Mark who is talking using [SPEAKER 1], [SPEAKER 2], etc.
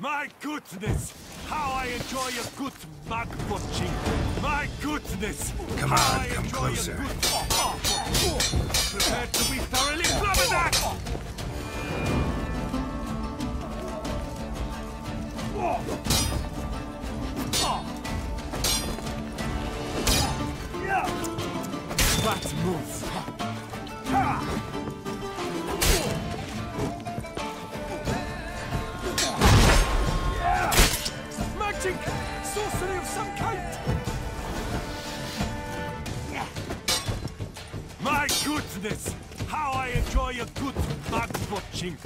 [SPEAKER 1] My goodness! How I enjoy a good mug watching! My goodness!
[SPEAKER 2] Come on, come closer.
[SPEAKER 1] Prepared to be thoroughly flabbergasted! That move! Magic! Sorcery of some kind! My goodness! How I enjoy a good mug watching!